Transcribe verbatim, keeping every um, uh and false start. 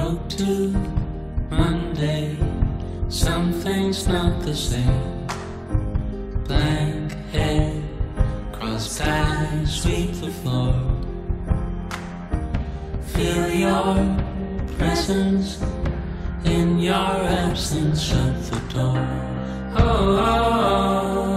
broke to Monday. Something's not the same. Blank head, crossed eyes, sweep the floor. Feel your presence, in your absence, shut the door. Oh, oh, oh.